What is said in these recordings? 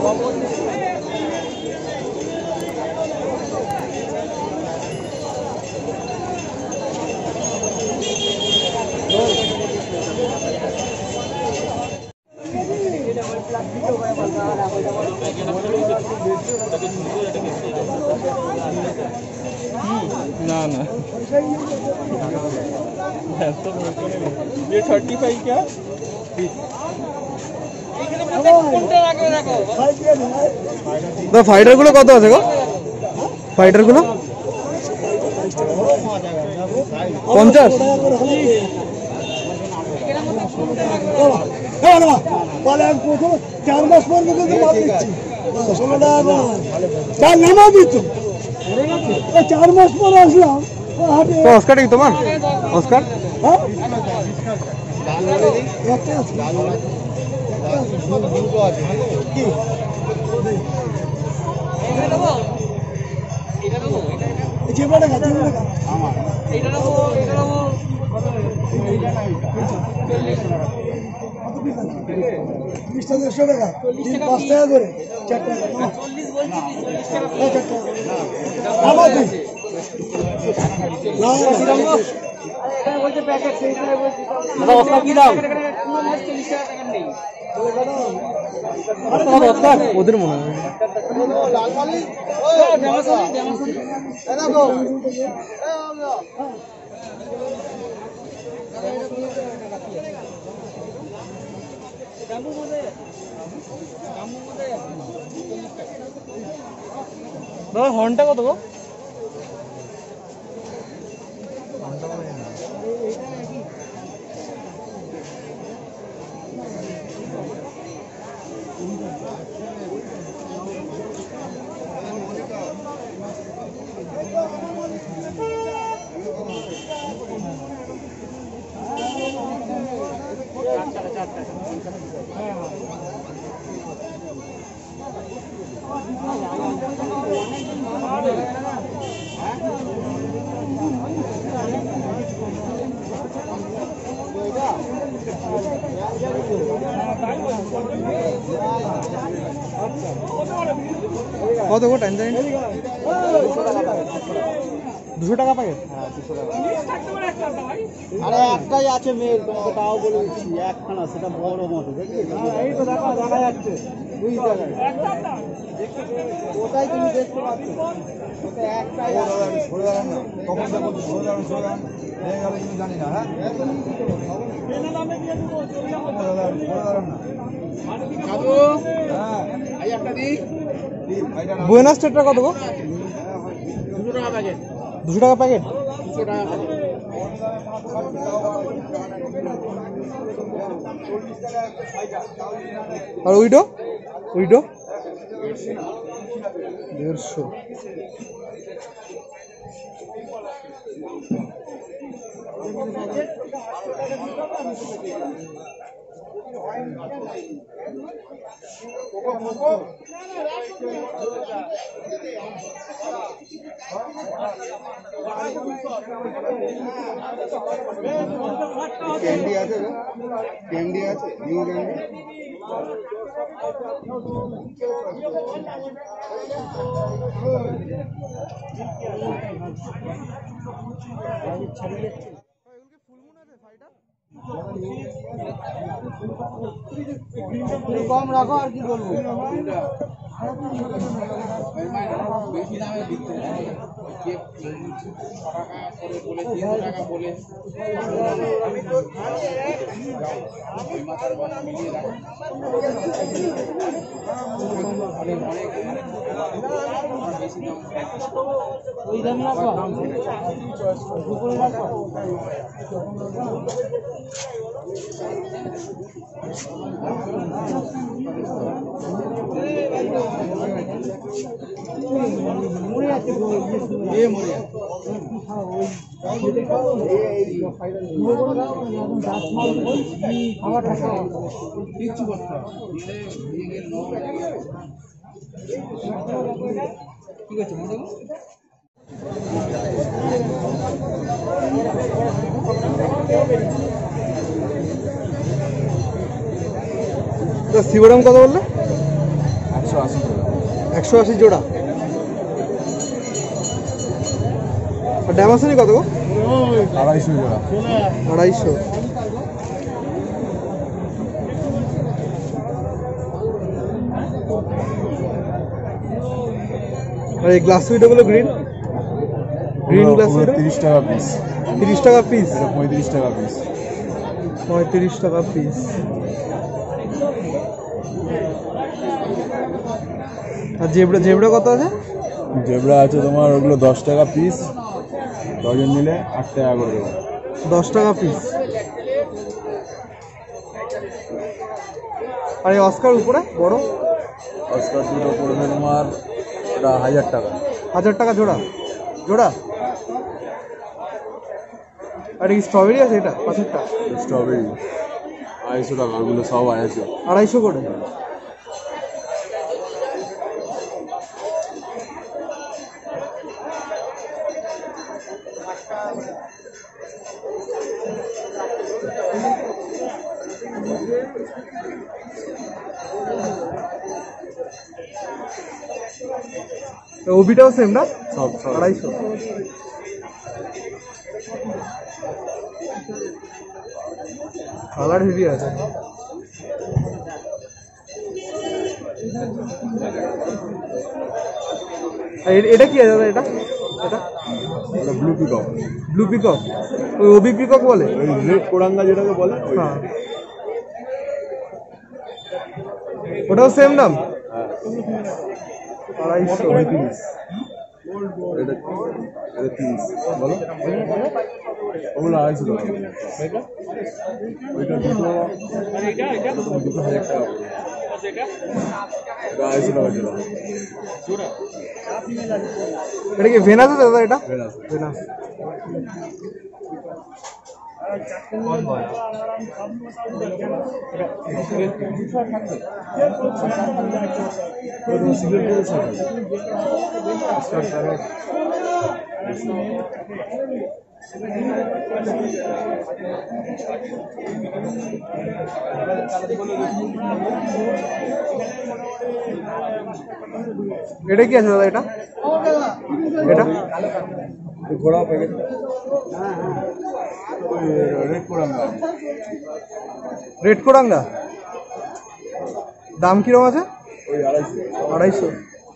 ना ना ये 35 क्या तो फाइटर गुलो কত আছে গো ফাইটার গুলো 50 বলে আমি প্রথম 4 মাস পর কিন্তু মাপ দিচ্ছি 16 টাকা করে তার নামা দিচ্ছি 4 মাস পর আসলাম তো অস্কার কি তোমার অস্কার হ্যাঁ কি যে বড় গাছ আমার এটা নেবো $20 টাকা 5 টাকা করে 4 টাকা 40 বলছি 40 টাকা আমার দিন না এখানে বলতে প্যাকেট সেই করে বলছি দাদা ওটা কি দাম 40 টাকা নেই ওদের মনে হয় লাল মালি ও ডেমাসলি এই দেখো দাদা হর্নটা কত গো কত গো টাইম টাইম 200 টাকা প্যাকেট হ্যাঁ 200 টাকা আরে একটাই আছে মেল তোমাকে তাও বলে দিচ্ছি একখানা সেটা বড় মতো দেখি এই তো দেখা যাচ্ছে 2 টাকায় ওটাই তুমি দেখতে পাচ্ছ ওটা একটাই আছে ছড়ে দাঁড়ান না কখন দেখো ছড়ে দাঁড়ান হয়ে গেল তুমি জানি না হ্যাঁ মেলা দামে দিয়ে দেব ছড়ে দাঁড়ান না কাজু হ্যাঁ এই একটা দি বুয়েনা স্টেটটা কত গো 200 টাকা প্যাকেট 200 টাকা প্যাকেট 200 টাকা প্যাকেট আর উইডো 150 ক্যান্ডি আছে ক্যান্ডি আছে নিউ ক্যান্ডি কম রাখো আর কি বলবো বেশি দামে বিক্রি টাকা বলে ওই দাম রাখো মরে আছে কিচ্ছু করতে ঠিক আছে তো শিবরাম কত বললে 100 180 জোড়া। আর ডামাসনি কত গো? 250 জোড়া। 250। আর এই গ্লাস সুইটগুলো গ্রিন গ্লাস সুইট 30 টাকা পিস। 30 টাকা পিস। 35 টাকা পিস। 35 টাকা পিস। আর জেব্রা কত আছে? জেব্রা আছে তোমার ওগুলো 10 টাকা পিস, ডজন নিলে 8 টাকা করে দেবো। 10 টাকা পিস। আর এই অস্কার উপরে বড় অস্কার দুটো পড়বে তোমার ওটা 1000 টাকা। 1000 টাকা জোড়া জোড়া। আর এই স্ট্রবেরি আছে, এটা পাশেরটা স্ট্রবেরি 250 টাকা, ওগুলো সব 250। 250 করে। ওবিটাও সেম না? সব 250। কালার হেভি আছে। এটা কি আছে দাদা? এটা ব্লু পিকক। ব্লু পিকক, ওই ওবি পিকক বলে, ওই রেড কোরাঙ্গা যেটাকে বলে। হ্যাঁ, ওটাও সেম দাম। 250। এটা 30 বলো, ওগুলো 250 টাকা। ওইটা দুটো 1000 টাকা। এটা 250 টাকা জোড়া। এটা কি ভেনাস আছে দাদা? এটা ভেনাস। এটা কি আছে দাদা? এটা ঘোড়া প্যাকেট রেড কোরাঙ্গা। রেড কোরাঙ্গা দাম কিরকম আছে? ওই 250। 250।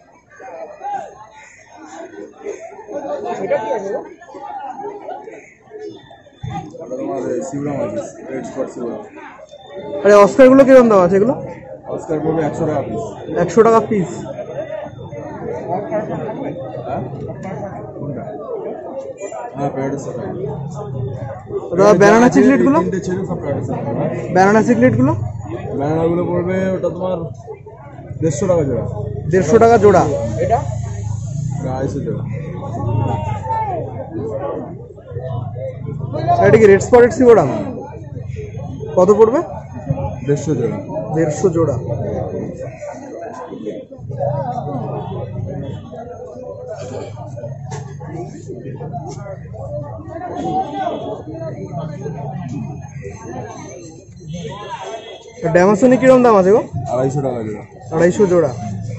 তোমার শিবরাম আছে, রেড স্পট শিবরাম। আরে অস্কারগুলো কিরকম দাম আছে এগুলো? অস্কার পড়বে 100 টাকা পিস। 100 টাকা পিস। হ্যাঁ, প্যাকেটের সাথে। দাদা ব্যানানা চিকলেট গুলো? তিনটে ছেড়ে সব প্যাকেটের সাথে। ব্যানানা চিকলেট গুলো? ব্যানানাগুলো পড়বে ওটা তোমার 150 টাকা জোড়া। 150 টাকা জোড়া। এটা 250 জোড়া। এটা কি রেড স্পটেড সিবোরাম? কত পড়বে? 150 জোড়া। 150 জোড়া। ড্যামাসনি কিরকম দাম আছে গো? 250 টাকা জোড়া। 250 জোড়া।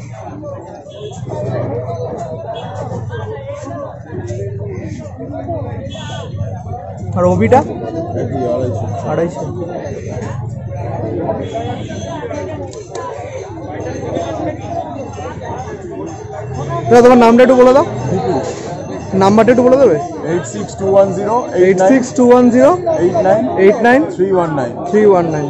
আর ওবিটা? 250। তোমার নামটা একটু বলে দাও, নাম্বারটা একটু বলে দেবে? 86210 86210 89 319 319।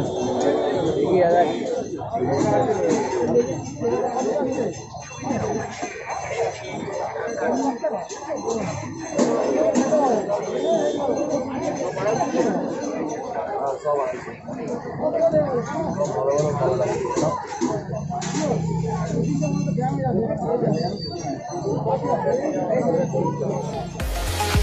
সব